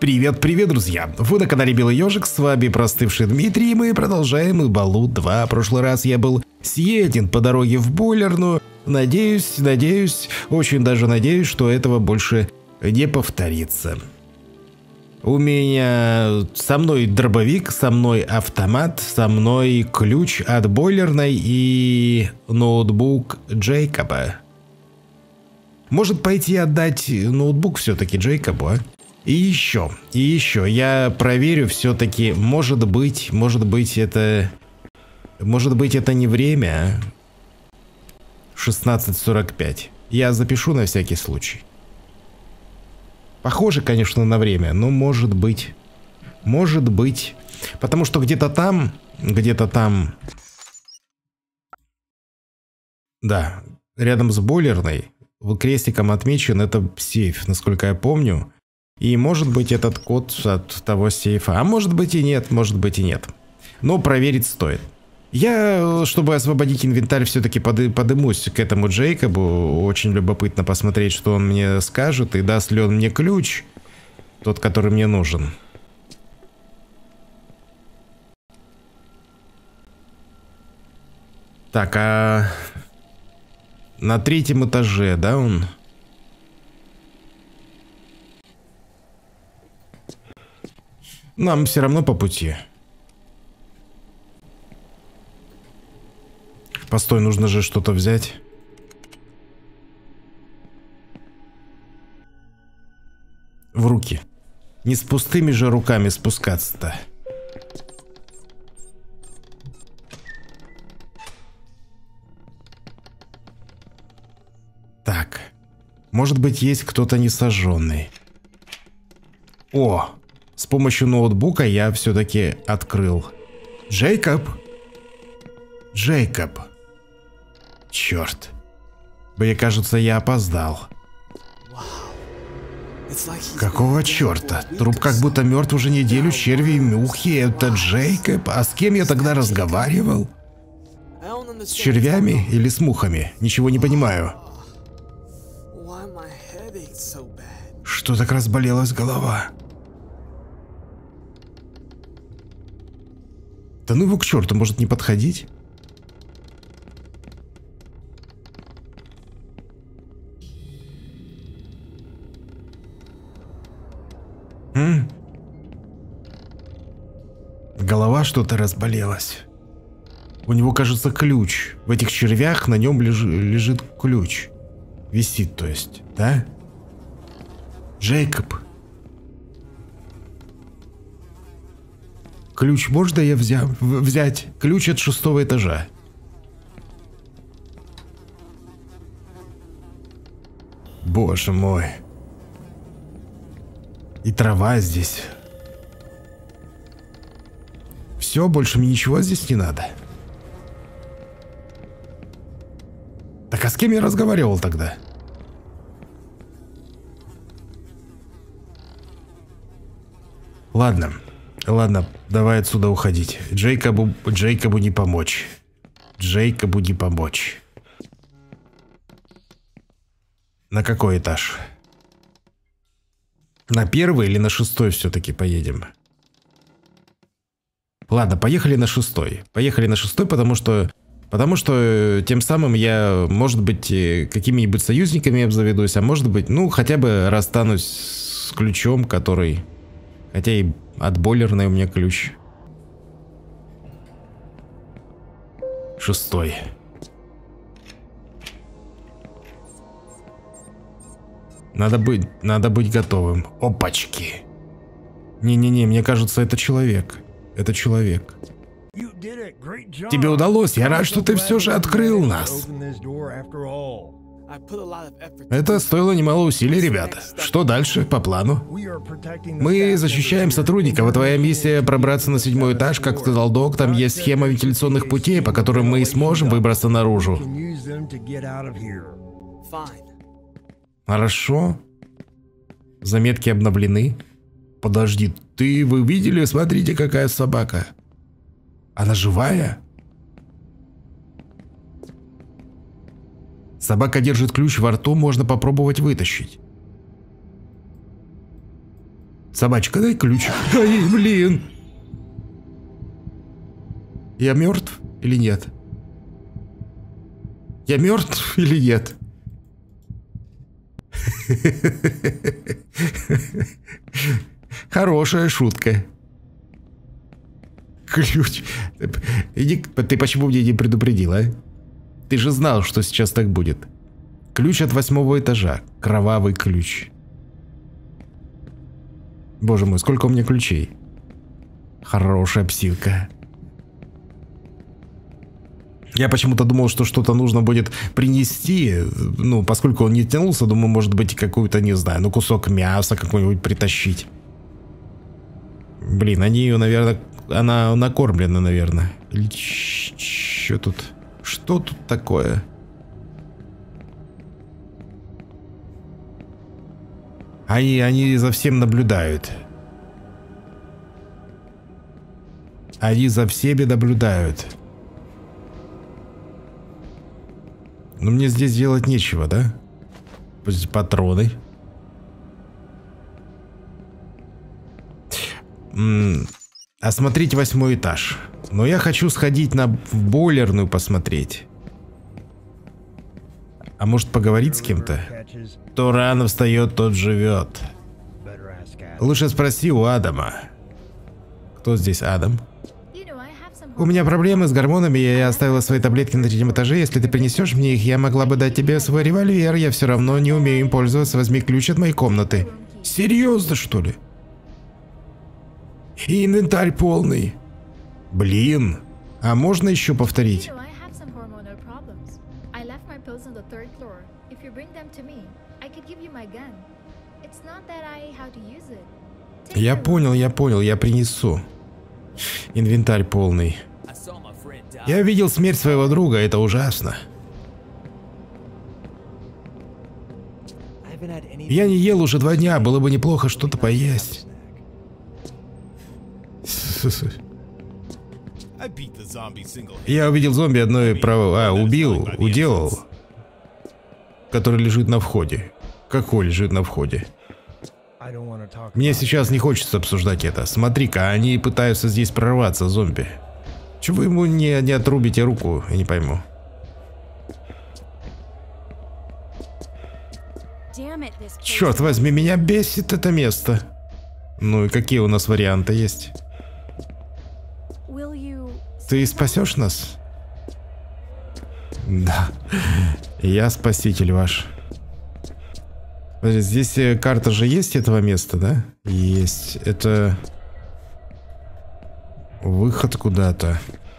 Привет, друзья! Вы на канале Белый Ежик, с вами простывший Дмитрий, и мы продолжаем Ибалут 2. В прошлый раз я был съеден по дороге в бойлерную. Надеюсь, очень даже надеюсь, что этого больше не повторится. Со мной дробовик, со мной автомат, со мной ключ от бойлерной и ноутбук Джейкоба. Может пойти отдать ноутбук все-таки Джейкобу, а? И еще, я проверю все-таки, может быть это не время, а? 16:45. Я запишу на всякий случай. Похоже, конечно, на время, но может быть, потому что где-то там, да, рядом с бойлерной, крестиком отмечен это сейф, насколько я помню. И может быть этот код от того сейфа, а может быть и нет, Но проверить стоит. Я, чтобы освободить инвентарь, все-таки подымусь к этому Джейкобу. Очень любопытно посмотреть, что он мне скажет, и даст ли он мне ключ, тот, который мне нужен. Так, а на 3-м этаже, да, он? Нам все равно по пути. Постой, нужно же что-то взять. В руки. Не с пустыми же руками спускаться-то. Так. Может быть, есть кто-то несожженный. О! С помощью ноутбука я все-таки открыл. Джейкоб! Черт. Мне кажется, я опоздал. Какого черта? Труп как будто мертв уже неделю, черви и мухи. Это Джейкоб? А с кем я тогда разговаривал? С червями или с мухами? Ничего не понимаю. Что так разболелась голова? Да ну его к черту, может не подходить? Голова что-то разболелась. У него, кажется, ключ. В этих червях на нем лежит ключ. Висит, то есть, да? Джейкоб. Ключ можно я взять? Ключ от 6-го этажа. Боже мой. И трава здесь. Все, больше мне ничего здесь не надо. Так а с кем я разговаривал тогда? Ладно, давай отсюда уходить. Джейкобу не помочь. На какой этаж? На 1-й или на 6-й все-таки поедем? Ладно, поехали на 6-й. Потому что тем самым я, может быть, какими-нибудь союзниками обзаведусь, а может быть, ну, хотя бы расстанусь с ключом, который... Хотя и от бойлерной у меня ключ. 6-й. Надо быть готовым. Опачки. Не-не-не, мне кажется, это человек. Тебе удалось, я рад, что ты все же открыл нас. Это стоило немало усилий, ребята. Что дальше, по плану? Мы защищаем сотрудников, а твоя миссия пробраться на 7-й этаж, как сказал док, там есть схема вентиляционных путей, по которым мы и сможем выбраться наружу. Хорошо. Заметки обновлены. Подожди, вы видели? Смотрите, какая собака. Она живая? Собака держит ключ во рту, можно попробовать вытащить. Собачка, дай ключ. Ай, блин. Я мертв или нет? Я мертв или нет? Хорошая шутка. Ключ. Ты почему меня не предупредил, а? Ты же знал, что сейчас так будет. Ключ от 8-го этажа. Кровавый ключ. Боже мой, сколько у меня ключей. Хорошая псилка. Я почему-то думал, что что-то нужно будет принести. Ну, поскольку он не тянулся, думаю, может быть, какую-то, не знаю, ну, кусок мяса какой-нибудь притащить. Блин, они ее, наверное, она накормлена, наверное. Что тут? Что тут такое? Они за всем наблюдают. Они за всеми наблюдают. Но мне здесь делать нечего, да? Патроны. Осмотреть 8-й этаж. Но я хочу сходить в бойлерную посмотреть. А может поговорить с кем-то? Кто рано встает, тот живет. Лучше спроси у Адама. Кто здесь Адам? У меня проблемы с гормонами, я оставила свои таблетки на 3-м этаже. Если ты принесешь мне их, я могла бы дать тебе свой револьвер. Я все равно не умею им пользоваться. Возьми ключ от моей комнаты. Серьезно, что ли? И инвентарь полный. Блин. А можно еще повторить? Я понял, я принесу. Инвентарь полный. Я видел смерть своего друга, это ужасно. Я не ел уже 2 дня, было бы неплохо что-то поесть. Я увидел зомби одной уделал, который лежит на входе. Какой лежит на входе? Мне сейчас не хочется обсуждать это. Смотри-ка, они пытаются здесь прорваться, зомби. Чего вы ему не отрубите руку? Я не пойму. Черт возьми, меня бесит это место. Ну и какие у нас варианты есть? Ты спасешь нас? Да. Я спаситель ваш. Здесь карта же есть этого места, да? Есть. Это выход куда-то.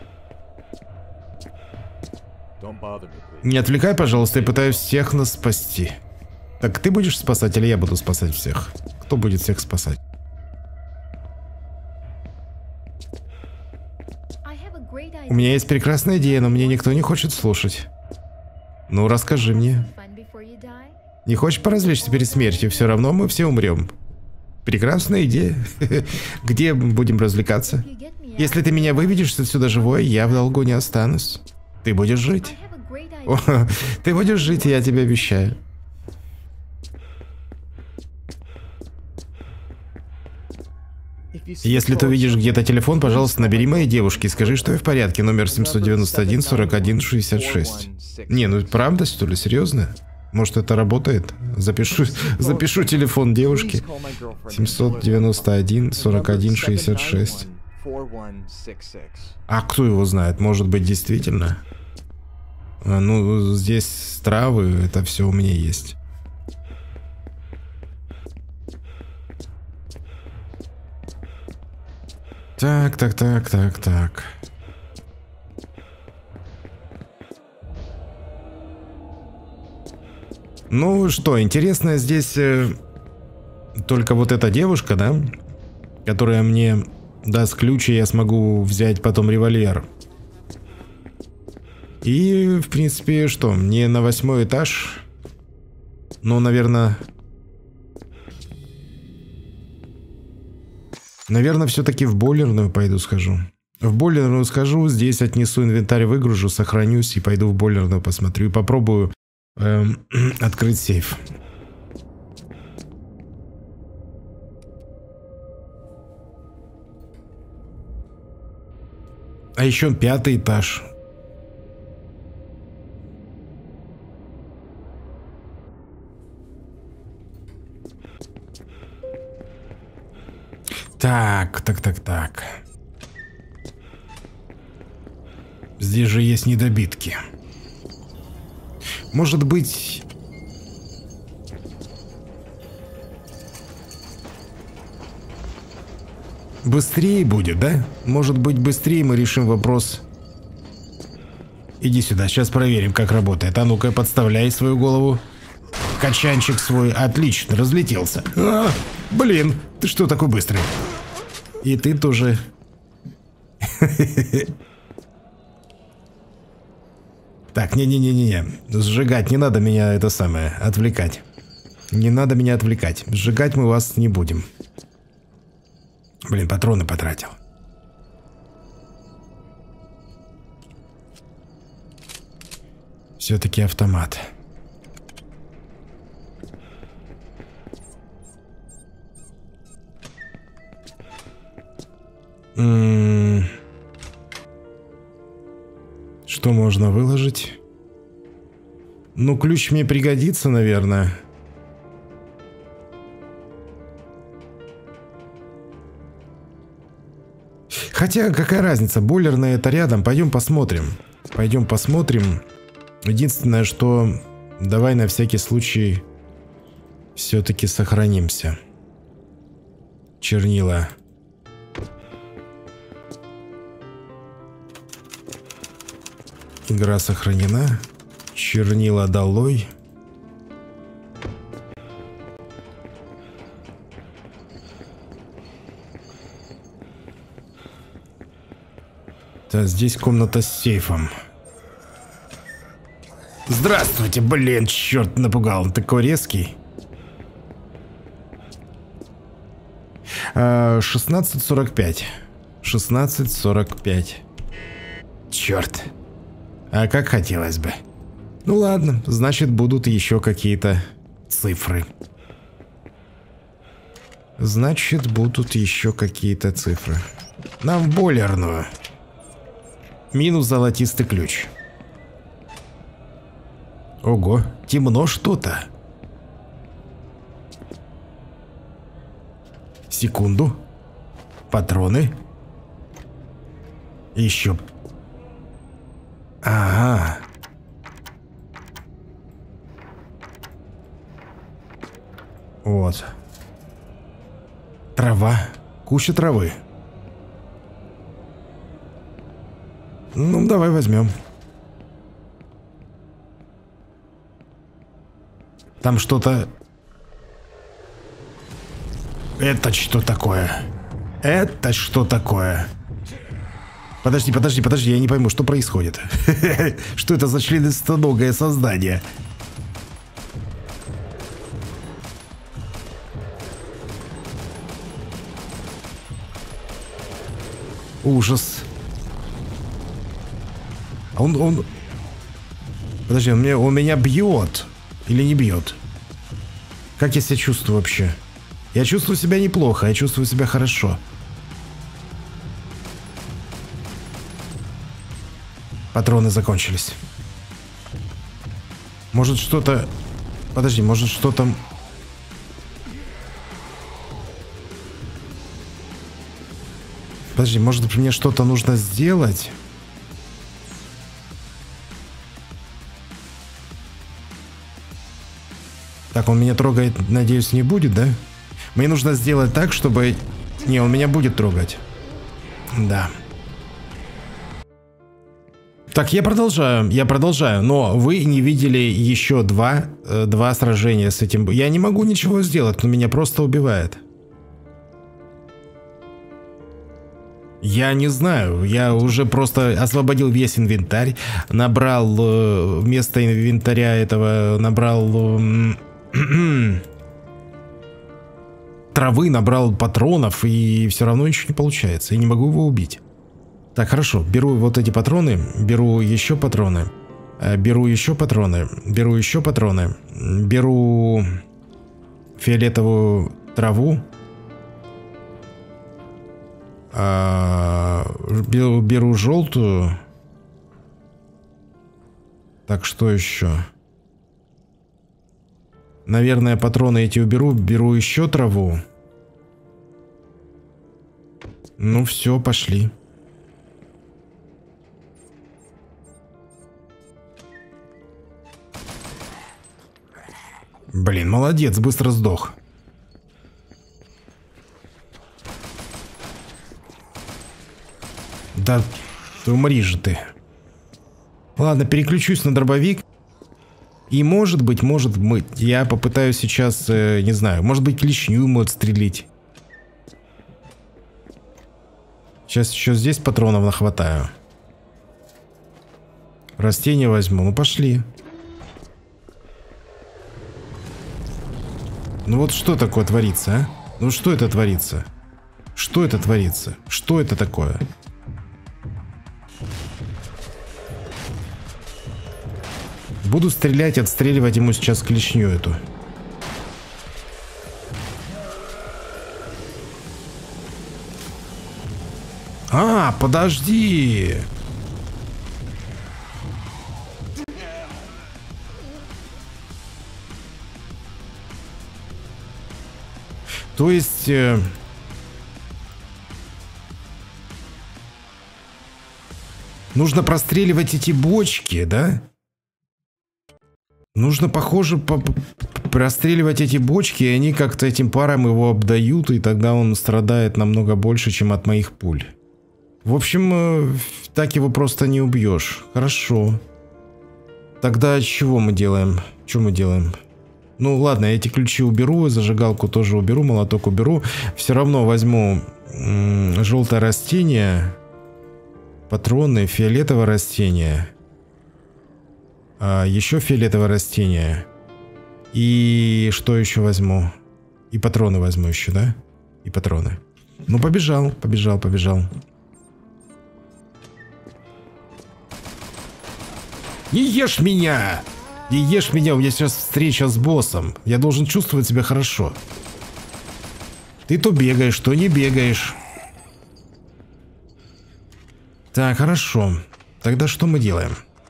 Не отвлекай, пожалуйста, я пытаюсь всех нас спасти. Так ты будешь спасать или я буду спасать всех? Кто будет всех спасать? У меня есть прекрасная идея, но мне никто не хочет слушать. Ну, расскажи мне. Не хочешь поразвлечься перед смертью? Все равно мы все умрем. Прекрасная идея. Где будем развлекаться? Если ты меня выведешь отсюда живой, я в долгу не останусь. Ты будешь жить. О, ты будешь жить, я тебе обещаю. Если ты увидишь где-то телефон, пожалуйста, набери моей девушке и скажи, что я в порядке. Номер 791 41 66. Не, ну правда, что ли? Серьезно? Может, это работает? Запишу телефон девушки. 791 41 66. А кто его знает? Может быть, действительно? Ну, здесь травы, это все у меня есть. Так. Ну что, интересно здесь только вот эта девушка, да? Которая мне даст ключ, и я смогу взять потом револьвер. И, в принципе, что, мне на 8-й этаж? Ну, наверное... Наверное, все-таки в бойлерную пойду схожу. В бойлерную схожу, здесь отнесу инвентарь, выгружу, сохранюсь и пойду в бойлерную посмотрю. И попробую открыть сейф. А еще 5-й этаж. Так. Здесь же есть недобитки. Может быть... Быстрее будет, да? Может быть, быстрее мы решим вопрос. Иди сюда, сейчас проверим, как работает. А ну-ка, подставляй свою голову. Качанчик свой. Отлично, разлетелся. Блин, ты что такой быстрый? И ты тоже. Так, не-не-не-не. Сжигать не надо меня, это самое, отвлекать. Не надо меня отвлекать. Сжигать мы вас не будем. Блин, патроны потратил. Все-таки автомат. Что можно выложить? Ну, ключ мне пригодится, наверное. Хотя, какая разница, бойлерная это рядом. Пойдем посмотрим. Пойдем посмотрим. Единственное, что... Давай на всякий случай все-таки сохранимся. Чернила. Игра сохранена. Чернила долой. Так, здесь комната с сейфом. Здравствуйте, блин, черт напугал, он такой резкий. 16:45. 16:45. Черт. А как хотелось бы. Ну ладно, значит будут еще какие-то цифры. Значит будут еще какие-то цифры. Нам в бойлерную. Минус золотистый ключ. Ого, темно что-то. Секунду. Патроны. Еще. Ага. Вот. Трава. Куча травы. Ну, давай возьмем. Там что-то... Это что такое? Это что такое? Подожди, я не пойму, что происходит. Что это за членистоногое создание? Ужас. Он... Подожди, он меня бьет. Или не бьет? Как я себя чувствую вообще? Я чувствую себя неплохо, я чувствую себя хорошо. Патроны закончились. Может что-то... Подожди, может что-то... Подожди, может мне что-то нужно сделать? Так, он меня трогает, надеюсь, не будет, да? Мне нужно сделать так, чтобы... Не, он меня будет трогать. Да. Так, я продолжаю, но вы не видели еще два сражения с этим. Я не могу ничего сделать, но меня просто убивает. Я не знаю, я уже просто освободил весь инвентарь, набрал вместо инвентаря этого, набрал травы, набрал патронов, и все равно ничего не получается, я не могу его убить. Так, хорошо, беру вот эти патроны, беру еще патроны, беру еще патроны, беру еще патроны, беру фиолетовую траву, беру желтую. Так, что еще? Наверное, патроны эти уберу. Беру еще траву. Ну все, пошли. Блин, молодец, быстро сдох. Да, ты умри же ты. Ладно, переключусь на дробовик. И может быть, я попытаюсь сейчас, не знаю, может быть, клешню ему отстрелить. Сейчас еще здесь патронов нахватаю. Растения возьму. Ну, пошли. Ну вот что такое творится, а? Ну что это творится? Что это творится? Что это такое? Буду стрелять, отстреливать ему сейчас клешню эту. А, подожди! То есть... нужно простреливать эти бочки, да? Нужно, похоже, простреливать эти бочки, и они как-то этим паром его обдают, и тогда он страдает намного больше, чем от моих пуль. В общем, так его просто не убьешь. Хорошо. Тогда чего мы делаем? Что мы делаем? Ну ладно, эти ключи уберу, зажигалку тоже уберу, молоток уберу. Все равно возьму желтое растение, патроны, фиолетовое растение, еще фиолетовое растение. И что еще возьму? И патроны возьму еще, да? И патроны. Ну побежал. Не ешь меня! Не ешь меня, у меня сейчас встреча с боссом. Я должен чувствовать себя хорошо. Ты то бегаешь, то не бегаешь. Так, хорошо. Тогда что мы делаем?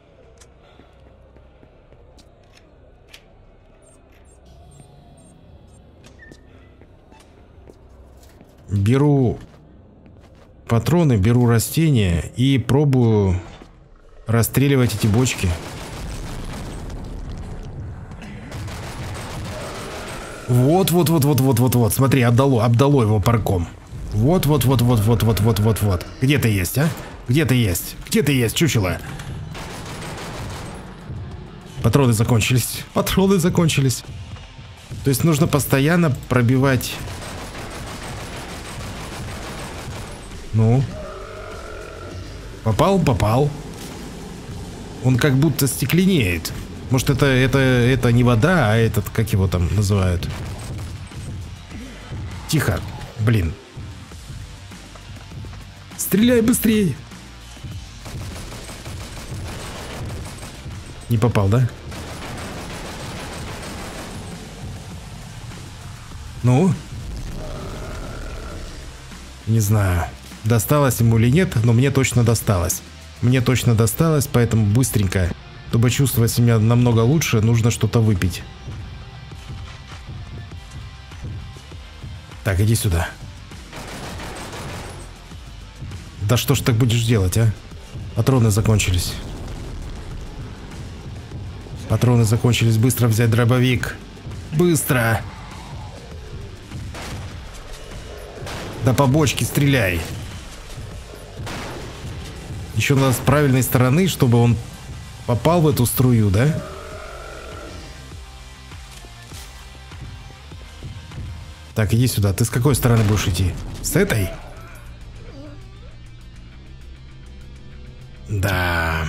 Беру патроны, беру растения и пробую расстреливать эти бочки. Вот. Смотри, обдало его парком. Вот. Где ты есть, а? Где ты есть, чучело? Патроны закончились. То есть нужно постоянно пробивать. Ну. Попал. Он как будто стекленеет. Может, это не вода, а этот, как его там называют? Тихо, блин. Стреляй быстрее. Не попал, да? Ну? Не знаю, досталось ему или нет, но мне точно досталось. Поэтому быстренько, чтобы чувствовать себя намного лучше, нужно что-то выпить. Так, иди сюда. Да что ж так будешь делать, а? Патроны закончились. Быстро взять дробовик. Быстро. Да по бочке стреляй. Еще надо с правильной стороны, чтобы он попал в эту струю, да? Так, иди сюда. Ты с какой стороны будешь идти? С этой? Да.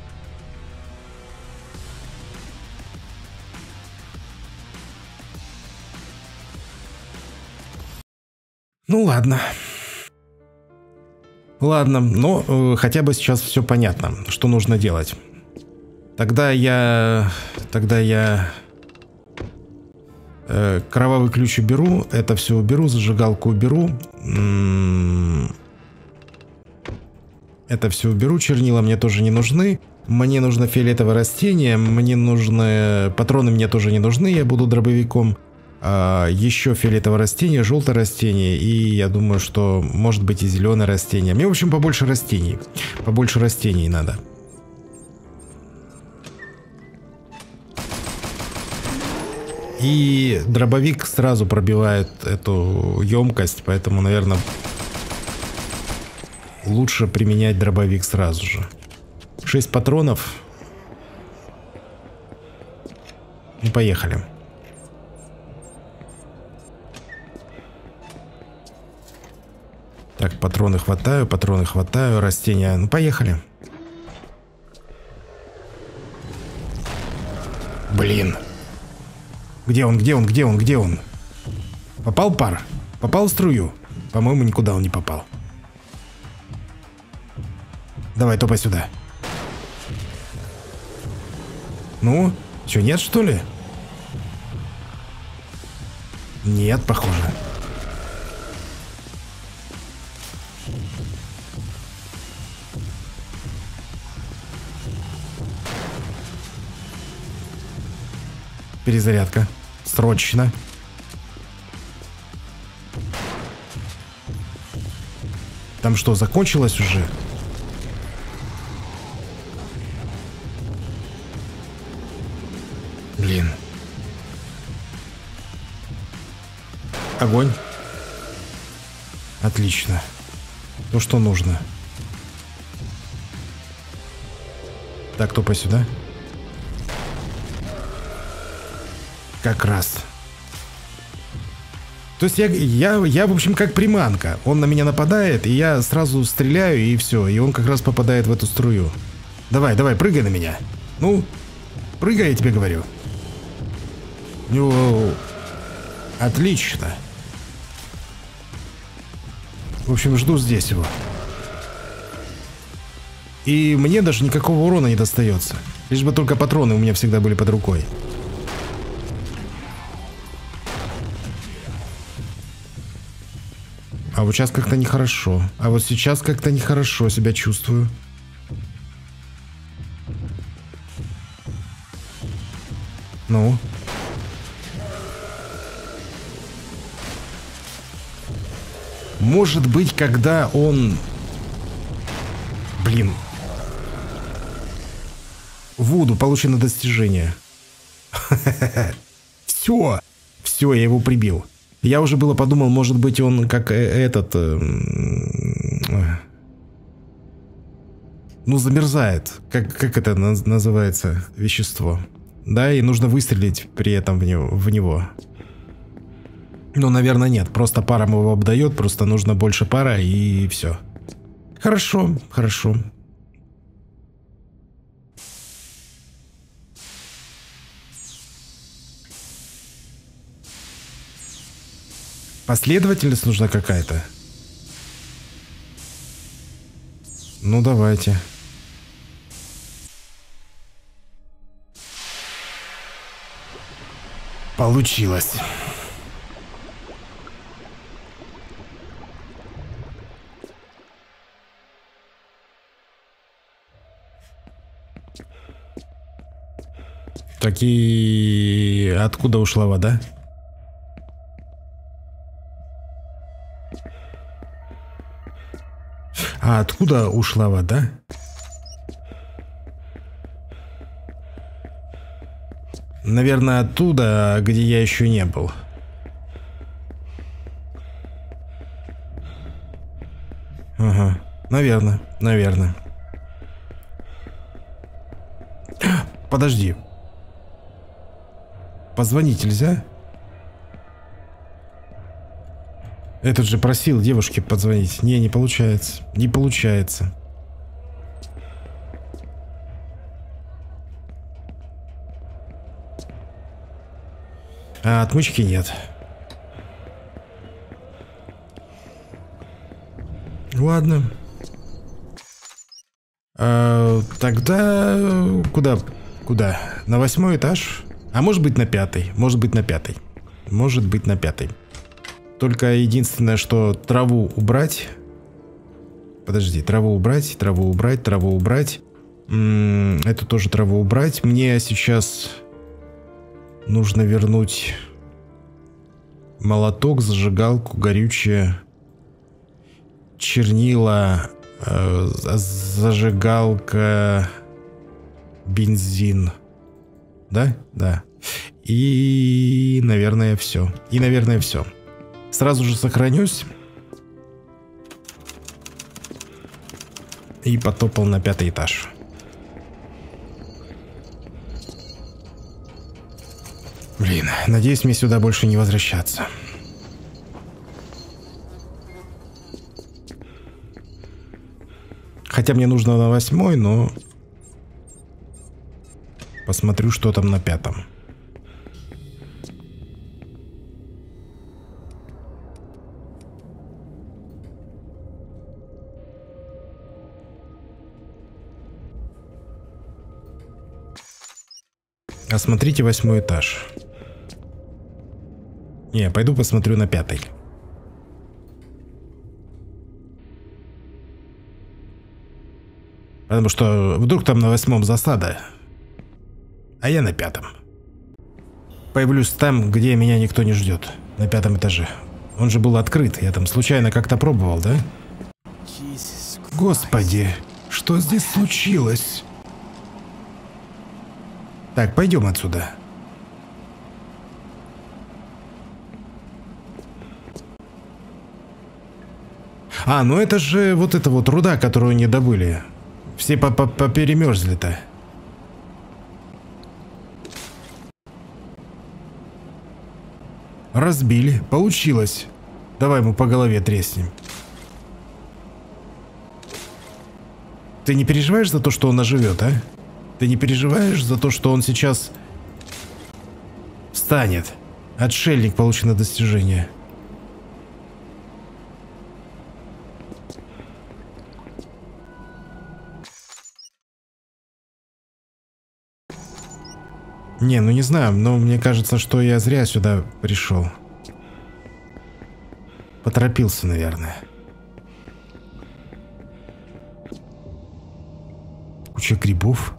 Ну ладно. Но хотя бы сейчас все понятно, что нужно делать. Тогда я кровавый ключ уберу, это все уберу, зажигалку уберу. Это все уберу. Чернила мне тоже не нужны. Мне нужно фиолетовое растение. Мне нужны... Патроны мне тоже не нужны. Я буду дробовиком. Еще фиолетовое растение, желтое растение. И я думаю, что может быть и зеленое растение. Мне, в общем, побольше растений. Побольше растений надо. И дробовик сразу пробивает эту емкость. Поэтому, наверное, лучше применять дробовик сразу же. 6 патронов. И поехали. Так, патроны хватаю, растения. Ну, поехали. Блин. Где он? Попал пар? Попал в струю? По-моему, никуда он не попал. Давай, топай сюда. Ну, что, нет, что ли? Нет, похоже. Перезарядка. Срочно. Там что, закончилось уже? Блин. Огонь. Отлично. То, что нужно. Так, топай сюда. Как раз. То есть я, в общем, как приманка. Он на меня нападает, и я сразу стреляю, и все. И он как раз попадает в эту струю. Давай, прыгай на меня. Ну, прыгай, я тебе говорю. Ну, отлично. В общем, жду здесь его. И мне даже никакого урона не достается. Лишь бы только патроны у меня всегда были под рукой. А вот сейчас как-то нехорошо. А вот сейчас как-то нехорошо себя чувствую. Ну. Может быть, когда он... Блин. Вуду, получено достижение. Все. Все, я его прибил. Я уже было подумал, может быть, он как этот... ну, замерзает. Как это называется вещество? Да, и нужно выстрелить при этом в него. Ну, наверное, нет. Просто паром его обдает, просто нужно больше пара, и все. Хорошо, хорошо. Последовательность нужна какая-то. Ну, давайте. Получилось. Так и откуда ушла вода? А откуда ушла вода? Наверное, оттуда, где я еще не был. Ага, наверное. Подожди. Позвонить нельзя? Этот же просил девушке позвонить. Не получается. Не получается. А отмычки нет. Ладно. Тогда куда? На 8-й этаж? А может быть на 5-й? Может быть на 5-й. Только единственное, что траву убрать. Подожди, траву убрать, траву убрать, траву убрать. Эту тоже траву убрать. Мне сейчас нужно вернуть молоток, зажигалку, горючее, чернила, зажигалка, бензин. Да? Да. И, наверное, все. Сразу же сохранюсь. И потопал на 5-й этаж. Блин, надеюсь, мне сюда больше не возвращаться. Хотя мне нужно на 8-й, но... Посмотрю, что там на 5-м. Осмотрите 8-й этаж. Не, пойду посмотрю на 5-й. Потому что вдруг там на 8-м засада, а я на 5-м. Появлюсь там, где меня никто не ждет. На 5-м этаже. Он же был открыт. Я там случайно как-то пробовал, да? Господи, что здесь случилось? Так, пойдем отсюда. А, ну это же вот эта вот руда, которую не добыли. Все поперемерзли-то. Разбили. Получилось. Давай ему по голове треснем. Ты не переживаешь за то, что он оживет, а? Ты не переживаешь за то, что он сейчас встанет? Отшельник, получено достижение. Не, ну не знаю, но мне кажется, что я зря сюда пришел. Поторопился, наверное. Куча грибов.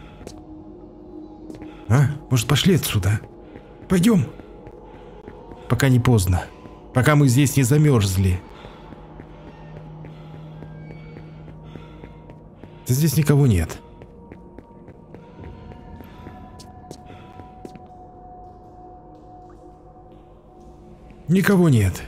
А? Может, пошли отсюда? Пойдем. Пока не поздно. Пока мы здесь не замерзли. Да здесь никого нет. Никого нет.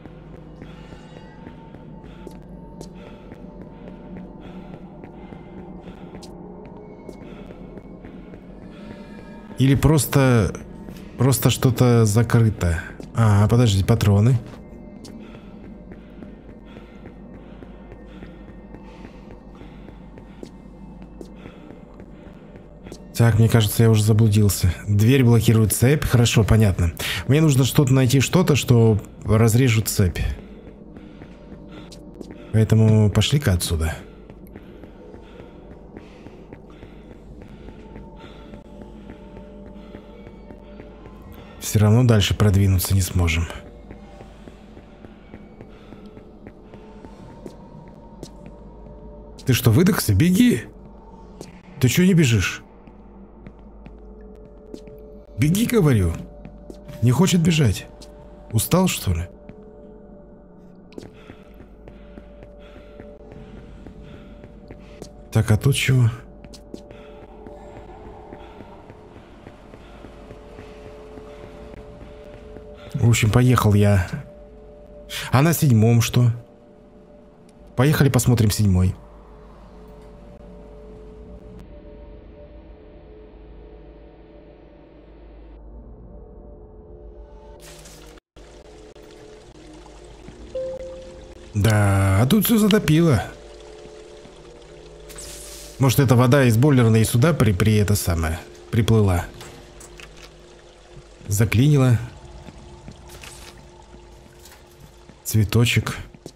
Или просто что-то закрыто. А, подожди, патроны. Так, мне кажется, я уже заблудился. Дверь блокирует цепь. Хорошо, понятно. Мне нужно найти что-то, что разрежет цепь. Поэтому пошли-ка отсюда. Все равно дальше продвинуться не сможем. Ты что, выдохся? Беги! Ты чего не бежишь? Беги, говорю. Не хочет бежать. Устал, что ли? Так, а тут чего? В общем, поехал я. А на 7-м что? Поехали посмотрим 7-й. Да, а тут все затопило. Может, эта вода из бойлерной сюда это самое приплыла. Заклинила. Цветочек.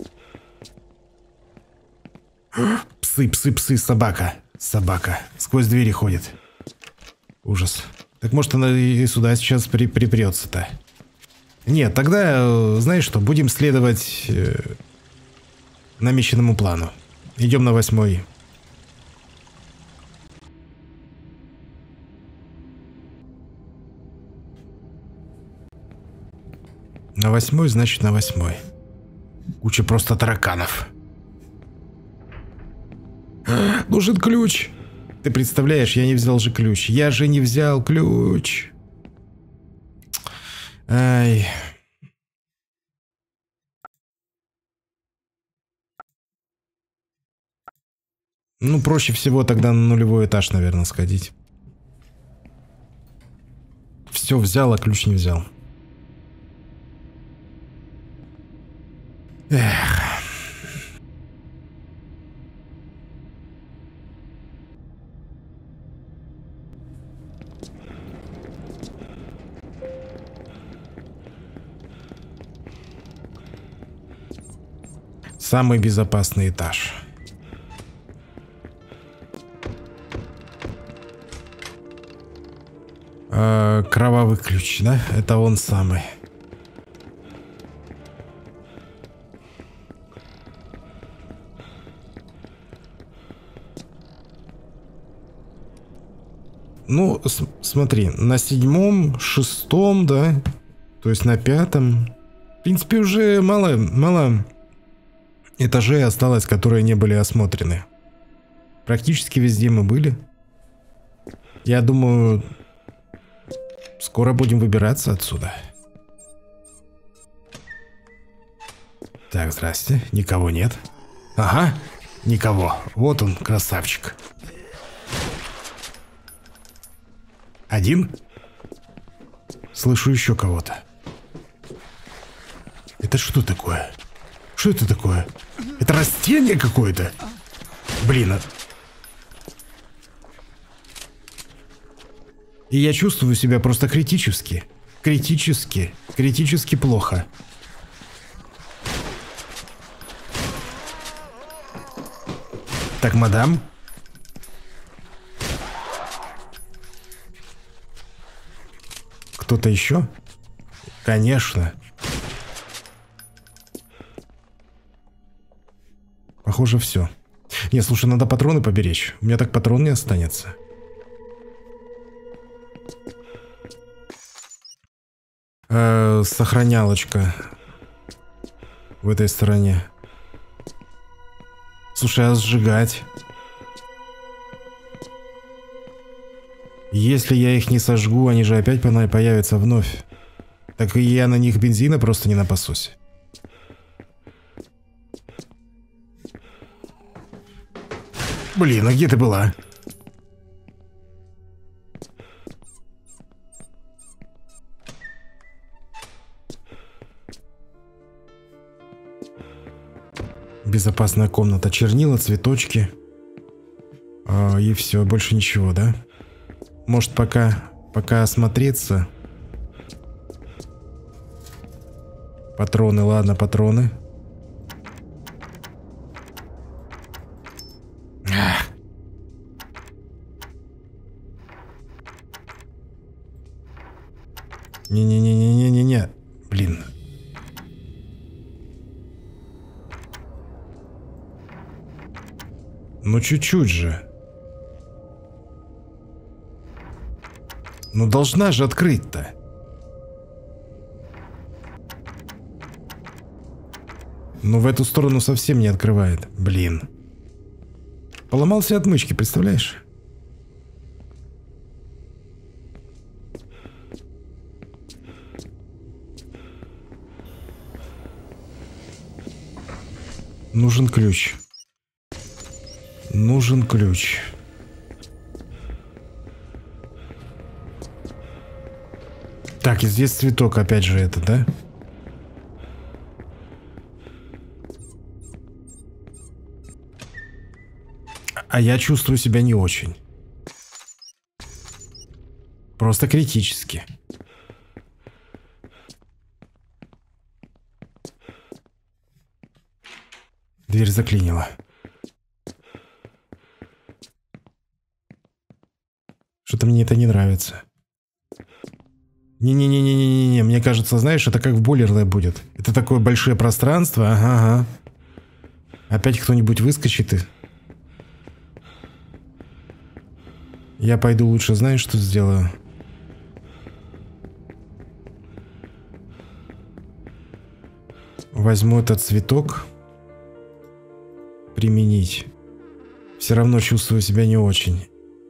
Псы, собака. Собака. Сквозь двери ходит. Ужас. Так может она и сюда сейчас припрется-то. Нет, тогда, знаешь что, будем следовать намеченному плану. Идем на 8. На 8, значит на 8. Куча просто тараканов. Нужен ключ. Ты представляешь, я не взял же ключ. Я же не взял ключ. Ай. Ну, проще всего тогда на 0-й этаж, наверное, сходить. Все взял, а ключ не взял. Эх. Самый безопасный этаж. Кровавый ключ, да? Это он самый. Ну, смотри, на 7-м, 6-м, да? То есть на 5-м. В принципе, уже мало этажей осталось, которые не были осмотрены. Практически везде мы были. Я думаю, скоро будем выбираться отсюда. Так, здрасте. Никого нет. Ага, никого. Вот он, красавчик. Один? Слышу еще кого-то. Это что такое? Что это такое? Это растение какое-то? Блин. И я чувствую себя просто критически. Критически плохо. Так, мадам. Кто-то еще? Конечно. Похоже, все. Не, слушай, надо патроны поберечь. У меня так патрон не останется. Сохранялочка в этой стороне. Слушай, а сжигать? Если я их не сожгу, они же опять появятся вновь. Так и я на них бензина просто не напасусь. Блин, а где ты была? Безопасная комната. Чернила, цветочки. И все, больше ничего, да? Может, пока осмотреться. Патроны, ладно, патроны. Не-не-не-не-не-не-не. Блин. Ну чуть-чуть же. Ну должна же открыть-то. Ну в эту сторону совсем не открывает. Блин. Поломался отмычки, представляешь? Нужен ключ. Нужен ключ. Так, и здесь цветок опять же это, да? А я чувствую себя не очень. Просто критически. Дверь заклинила. Что-то мне это не нравится. Не-не-не-не-не-не, мне кажется, знаешь, это как в бойлерной будет. Это такое большое пространство, ага. Опять кто-нибудь выскочит и... Я пойду лучше, знаешь, что сделаю? Возьму этот цветок. Применить. Все равно чувствую себя не очень.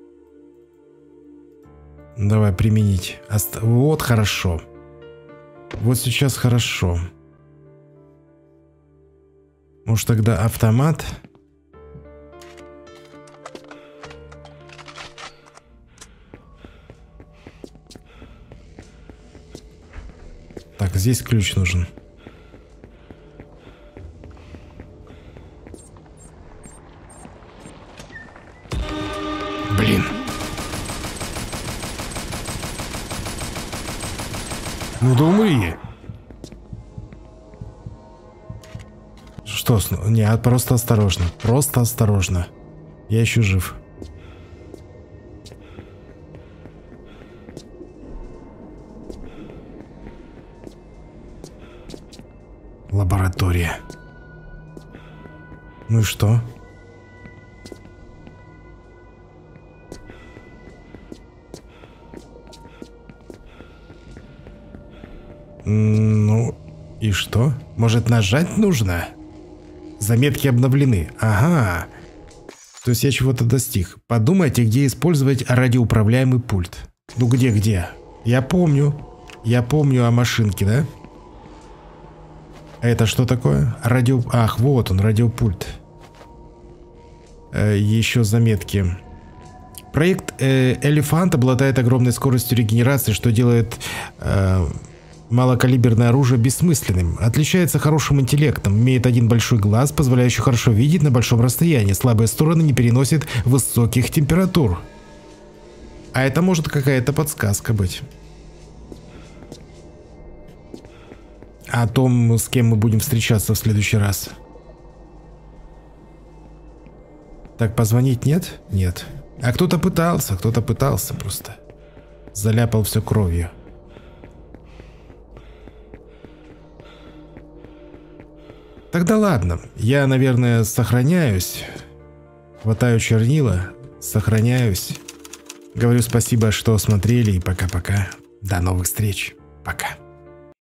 Давай, применить. Вот хорошо. Вот сейчас хорошо. Может, тогда автомат? Так, здесь ключ нужен. Блин. Ну да умри. Что? Нет, просто осторожно. Просто осторожно. Я еще жив. Лаборатория. Ну и что? Ну и что? Может, нажать нужно? Заметки обновлены. Ага. То есть я чего-то достиг. Подумайте, где использовать радиоуправляемый пульт. Ну где? Я помню. Я помню о машинке, да? А это что такое? Радио... Ах, вот он, радиопульт. Еще заметки. Проект Элефант обладает огромной скоростью регенерации, что делает малокалиберное оружие бессмысленным. Отличается хорошим интеллектом, имеет один большой глаз, позволяющий хорошо видеть на большом расстоянии. Слабые стороны не переносят высоких температур. А это может какая-то подсказка быть. О том, с кем мы будем встречаться в следующий раз. Так, позвонить нет? Нет. А кто-то пытался просто. Заляпал все кровью. Тогда ладно, я, наверное, сохраняюсь. Хватаю чернила, сохраняюсь. Говорю спасибо, что смотрели, и пока-пока. До новых встреч. Пока.